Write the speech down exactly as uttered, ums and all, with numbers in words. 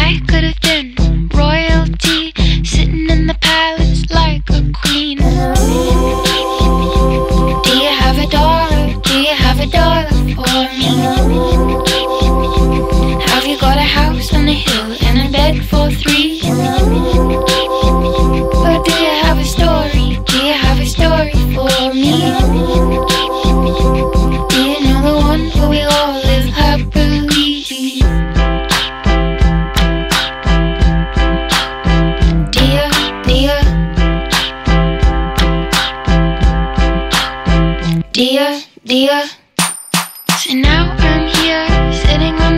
I could have been royalty, sitting in the palace like a queen. Do you have a dollar? Do you have a dollar for me? Have you got a house on the hill and a bed for three? Or do you have a story? Do you have a story for me? Do you know the one where we all live happily? Dear, dear, dear, dear. So now I'm here, sitting on